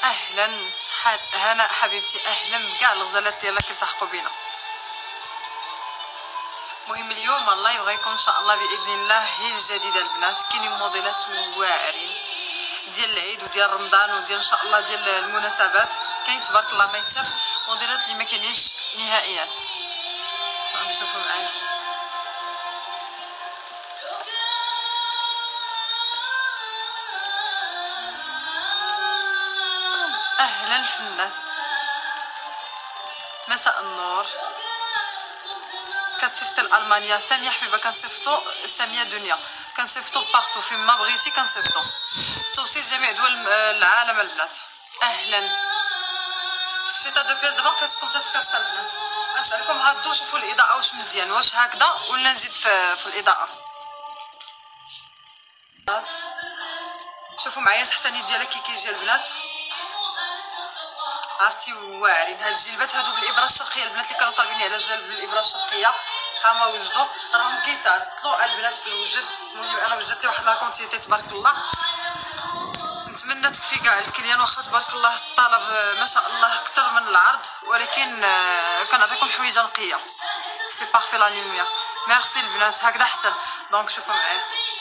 اهلا هناء حبيبتي، اهلا بكاع الغزالات اللي يلاه كيلتحقوا بينا. المهم اليوم الله يبغيكم ان شاء الله باذن الله هي الجديده البنات. كاينين موديلات واعرين ديال العيد وديال رمضان وديال ان شاء الله ديال المناسبات. كاين تبارك الله ما يتشاف موديلات اللي ما كاينينش نهائيا. نشوفوا معايا اهلا في الناس، مساء النور. كتصيفط الالمانيا ساميه حبيبه، كنصيفطو ساميه دنيا، كنصيفطو بارتو فين ما بغيتي كنصيفطو، توصيل جميع دول العالم البنات. اهلا سكشيتا دو بيس دابا بقيتكم تتكافتا البنات. اش عليكم هادو شوفوا الاضاءه واش مزيان، واش هكذا ولا نزيد في الاضاءه. شوفوا معايا التحتاني ديالها كي كيجي البنات، عرفتي واعرين. هاد الجلبات هادو بالابره الشرقيه البنات اللي كانوا طالبين على جلب بالابره الشرقيه ها ما وجدوا، راهم كيتعطلوا البنات في الوجد. المهم انا وجدت لي واحد لا كونتيتي تبارك الله، نتمنى تكفي كاع الكليان. واخا تبارك الله الطلب ما شاء الله اكثر من العرض، ولكن كنعطيكم حويجه نقيه. سي بارفي لا لوميير. ميرسي البنات، هكذا احسن. دونك شوفوا معايا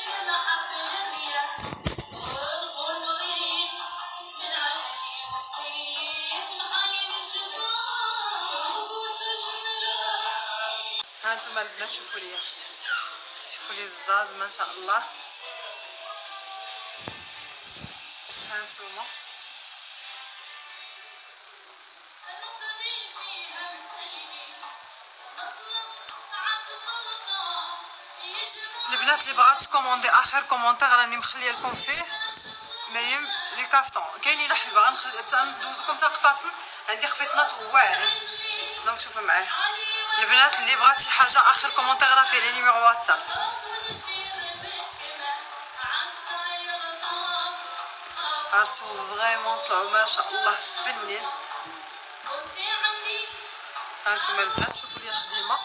هانتوما البنات. شوفوا لي الزاز ما شاء الله. هانتوما البنات اللي بغات تكوموندي اخر كومونتير راني مخليه لكم فيه مريم لي كافتون كاينين حبيبه. غندوزكم حتى قفاطن، عندي خفيطنات واعرين. دونك شوفوا معايا البنات اللي بغات شي حاجه اخر كومونتير راه فيه لي نيميرو واتساب. عرسو فريمون طلعوا ما شاء الله فنين. هانتوما البنات شوفوا لي الخديمه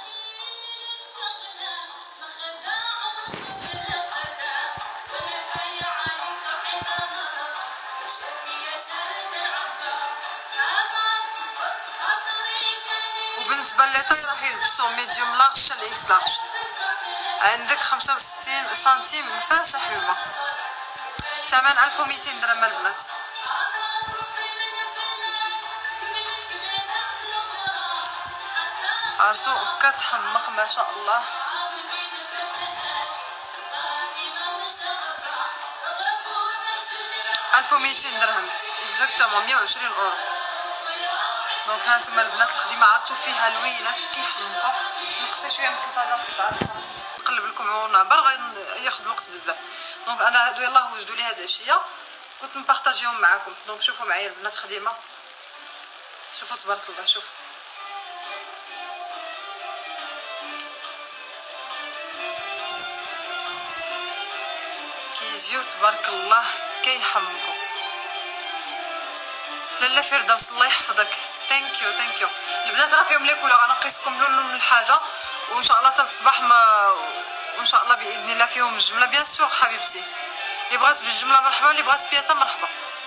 بالنسبه لي طاي راه يلبسوا ميديوم لارج حتى الاكس لارج. عندك 65 سنتيم فاش حبيبه، ثمن 1200 درهم البنات. عرفتو كتحمق ما شاء الله. ألف وميتين درهم اكزاكتومون 120 اورو. دونك هانتوما البنات الخدمه عرفتو فيها لوينات كيحمقوا. نقصي شويه من التلفازه الصداع نقلب لكم ونعبر غياخذ الوقت بزاف. دونك انا هادو يلاه وجدوا لي هاد العشيه كنت نبارطاجيهم معاكم. دونك شوفوا معايا البنات خديمه، شوفوا تبارك الله. شوفوا كيجيو تبارك الله كيحمقوا. لاله فردوس الله يحفظك. ثانك يو البنات. راه فيهم لي كولور، انا نقيسكم لون من الحاجه وان شاء الله حتى الصباح ما وان شاء الله باذن الله فيهم الجمله بيان سور حبيبتي. اللي بغات بالجمله مرحبا، اللي بغات بياسه مرحبا.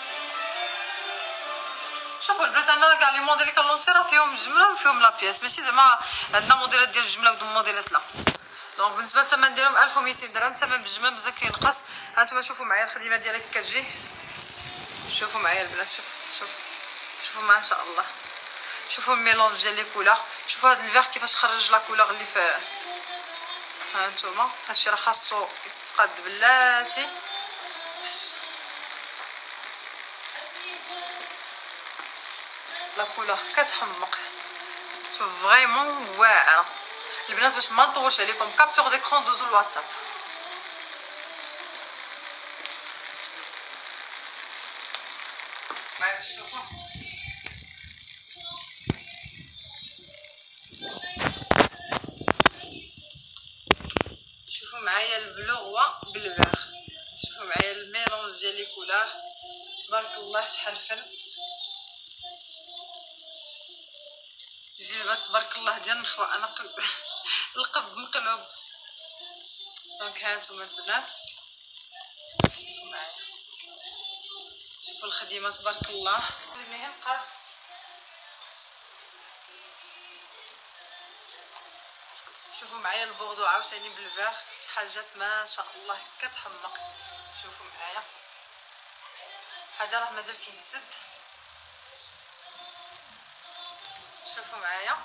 شوفوا البنات انا كاع لي موديل اللي كنلونسي راه فيهم الجمله وفيهم لا بياس، ماشي زعما عندنا موديلات ديال الجمله وموديلات لا. دونك بالنسبه للثمن ديالهم 1200 درهم، ثمن بالجمله مزال كينقص. هانتوما شوفوا معايا الخدمه ديالها كتجي. شوفوا معايا البنات، شوفوا ما شاء الله. شوفوا الميلونج ديال لي كولور، شوفوا هذا الفيغ كيفاش خرج لا كولور اللي في. هانتوما هادشي راه خاصو يتقاد بلاتي. لا كولور كتحمق، شوف فريمون واعره البنات. باش ما نطولش عليكم كابتور ديكرون دوزو الواتساب. شوفوا معايا البلو غوا بالفيغ، شوفوا معايا الميلونج ديال لي كولور تبارك الله شحال فن. جلبات تبارك الله ديال النخوه، انا القب مقلوب. دونك هانتوما البنات شوفوا معايا، شوفوا الخديمه تبارك الله. المهم قاد شوفوا معايا البوردو عاوتاني بالفاغ، شحال جات ما شاء الله كتحمق. شوفوا معايا هذا راه مازال كيتسد. شوفوا معايا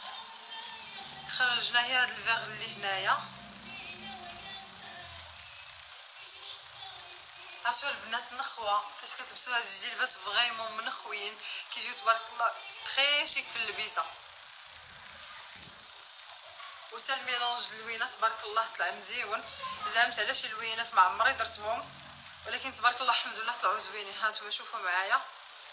خرجنا هي هذا الفاغ اللي هنايا. عرفتوا البنات النخوه فاش كتلبسوا هاد الجلبات فريمون منخوين كيجيو تبارك الله تري شيك في اللبسه. وتا الميلونج اللوينات تبارك الله طلع مزيون. زعمت علاش اللوينات ما عمري درتهم ولكن تبارك الله الحمد لله طلعوا زوينين. هانتوما شوفوا معايا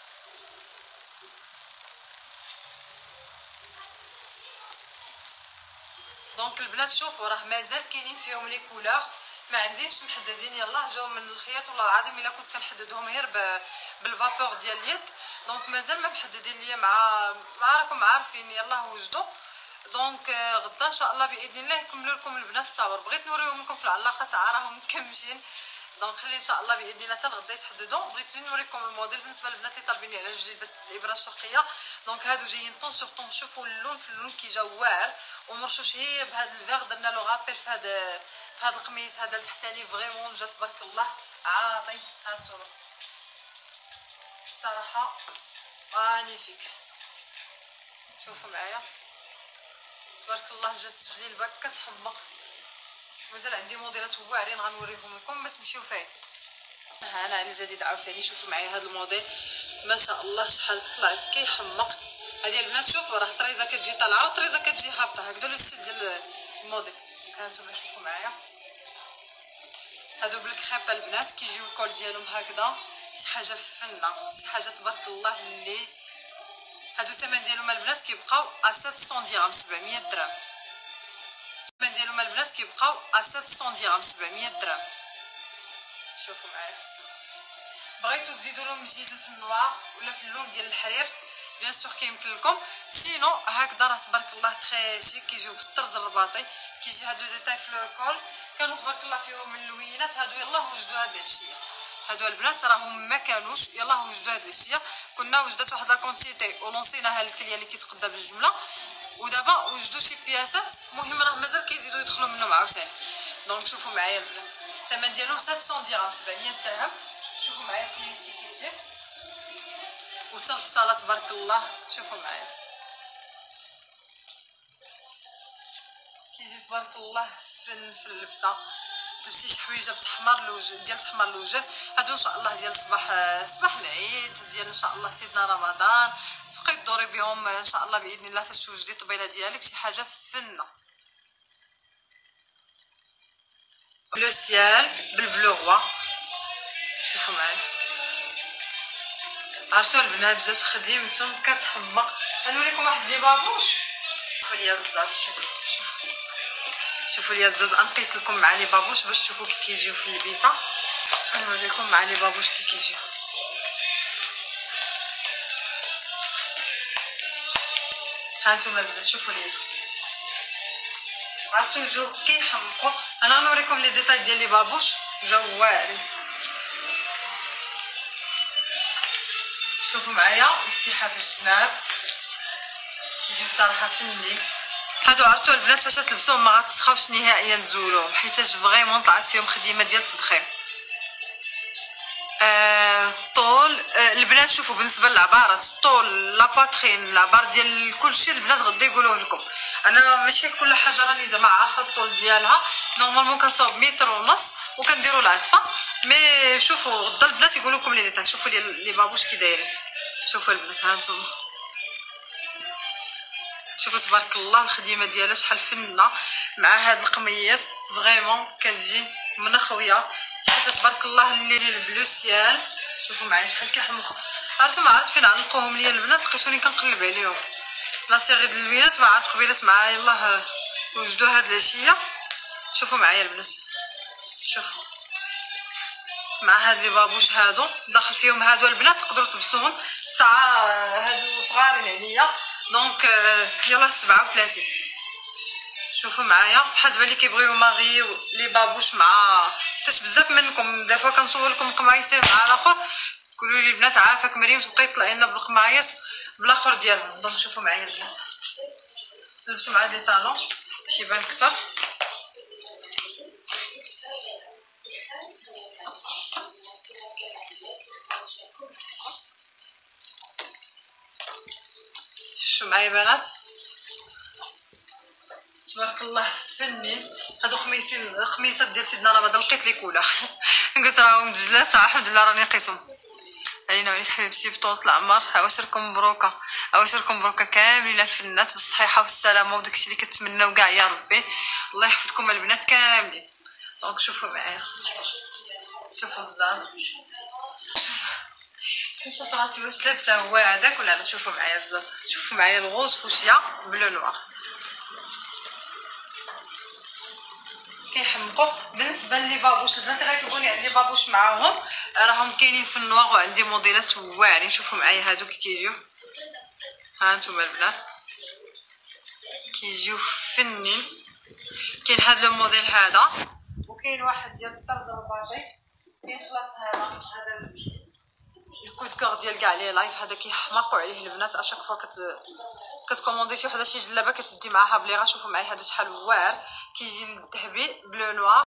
دونك البنات شوفوا راه مازال كاينين فيهم لي كولور ما عنديش محددين. يلاه جاو من الخياط والله العظيم الا كنت كنحددهم غير بالفابور ديال اليد. دونك مازال ما محددين ليا مع راكم عارفين. يلاه وجدوا دونك غدا ان شاء الله باذن الله يكملوا لكم البنات التصاور. بغيت نوريهم لكم في العلاقه ساعه راهم مكمشين دونك خلي ان شاء الله باذن الله حتى الغدا يتحددوا. بغيت نوريكم الموديل بالنسبه للبنات اللي طالبيني على جلبات الابره الشرقيه. دونك هادو جايين طون سور طون. شوفوا اللون في اللون كي جا واعر ومرشوش هي بهذا الفيغ. درنا له غابيل في هذا القميص هذا التحتاني فريمون جا تبارك الله عاطي. هانتوما صراحه مانيفيك. شوفوا معايا تبارك الله جات جليبه كتحمق. مازال عندي موديلات واعرين غنوريهم لكم ما تمشيو فيه. انا على جديد عاوتاني شوفوا معايا هذا الموديل ما شاء الله شحال طلع كيحمق. هذه البنات شوفوا راه طريزه كتجي طالعه وطريزه كتجي هابطه. هكذا لو ستيل ديال الموديل. هانتوما شوفوا معايا هادو بالكريب البنات كيجيو الكول ديالهم هكذا شي حاجه فنه شي حاجه تبارك الله. اللي هادو الثمن ديالهم البنات كيبقاو 700 درهم 700 درهم. الثمن ديالهم البنات كيبقاو 700 درهم 700 درهم. شوفوا معايا بغيتو تزيدوا لهم جديد في النوار ولا في اللون ديال الحرير بيان سور كيمكن لكم. سينو هكذا راه تبارك الله تري شيك كيجيو بالطرز الرباطي. كيجي هادو ديتاي في الكول كانوا تبارك الله فيهم من اللوينات. هادو يلاه وجدوا هاد العشيه. هادو البنات راهم ما كانوش يلاه وجدوا هاد العشيه. كنا وجدت واحد لا كونتيتي ولونسيناها للكليه اللي كيتقدا بالجمله ودابا وجدوا شي بياسات. المهم راه مازال كيزيدوا يدخلوا منهم عاوتاني. دونك شوفوا معايا البنات الثمن ديالهم 700 درهم 700 درهم. شوفوا معايا الكليس كي كيجي وتا الفصاله تبارك الله. شوفوا معايا كيجي تبارك الله في اللبسه. تلبسي شي حويجه بتحمر الوجه ديال تحمر الوجه. هادو ان شاء الله ديال صباح العيد ديال ان شاء الله سيدنا رمضان. تبقاي تدوري بهم ان شاء الله باذن الله فاش توجدي الطبيله ديالك شي حاجه فنه. لو سيال بالبلو غوا. شوفوا معايا عرفتوا البنات جات خديمتهم كتحمق. غنوريكم واحد لي بابوش. شوفوا لي الزاز. شوفوا لي الزاز نقيس لكم مع لي بابوش باش تشوفوا كيف كيجيو في اللبسه. نوريكم مع لي بابوش كيف كيجيو. هانتوما البنات شوفوا لي عرفتوا جو كيحمقوا. انا نوريكم لي ديتاي ديال لي بابوش جاو واعرين. شوفوا معايا مفتيحه في الجناب كيجيو صراحه فني. هادو عرفتوا البنات فاش تلبسوهم ما غتسخاوش نهائيا تزولوهم حيتاش فريمون طلعت فيهم خديمه ديال التضخيم. الطول البنات شوفوا بالنسبه للعبارات الطول لاباترين العبار ديال كلشي البنات غادي يقولوه لكم. انا ماشي كل حاجه راني زعما عارفه الطول ديالها. نورمالمون كنصاوب 1.5 متر وكنديروا العطفه. مي شوفوا غدا البنات يقولوا لكم لي ديتاي. شوفوا لي بابوش كي دايرين. شوفوا البنات هانتوما شوفوا تبارك الله الخديمه ديالها شحال فنه مع هذا القميص فريمون كتجي منخويه شي حاجه تبارك الله. اللي البلو سيال شوفوا معايا شحال كيحمقوا. عرفتوا ما عرفت فين عنقوهم ليا البنات لقيتوني كنقلب عليهم. لا صيغه د اللوينات ما عرفت قبيلات معايا يلاه وجدوا هاد العشيه. شوفوا معايا البنات شوفوا مع هاد لي بابوش هادو داخل فيهم. هادو البنات تقدروا تلبسوهم ساعه هادو صغارين عليا دونك يلاه 37. شوفوا معايا بحال دابا اللي كيبغيو ماغيو لي بابوش مع حيتاش بزاف منكم دافا كنصور لكم قمايصين مع الاخر قولوا لي البنات عافاك مريم تبقاي طلعي لنا بالقمايص بالاخر ديالهم. دونك شوفوا معايا البنات، لبسوا مع دي طالون باش يبان اكثر. شوفوا معايا بنات تبارك الله فنين. هادو خميسات ديال سيدنا رمضان لقيت لي كولا قلت راهم دجله صراحه الحمد لله راني لقيتهم. علينا وعليك حبيبتي بطولة العمر. عواشركم مبروكه، عواشركم مبروكه كاملين الفنات بالصحيحه والسلامه وداكشي اللي كتمناو كاع يا ربي. الله يحفظكم البنات كاملين. دونك شوفوا معايا، شوفوا الزاز، شوفوا راسي واش لابسه هو هذاك ولا لا. شوفوا معايا الزاز، شوفوا معايا الغوز فوشيا بلو نوار كيحمقوا. بالنسبه لي بابوش البنات غيكتبوني على لي بابوش معاهم راهم كاينين في النواغ وعندي موديلات واعرين. شوفوا معايا هادو كيجيو، ها نتوما البنات كيجيو فنين. كاين هذا الموديل هذا وكاين واحد ديال الطرز الباطي. كاين خلاص هذا الكود كور ديال كاع لي لايف هذا كيحماقوا عليه البنات. اشاك فوا كتكوموندي شي وحده شي جلابه كتدي معاها بليغه. شوفوا معايا هذا شحال واعر كيجي الذهبي بلو نوار.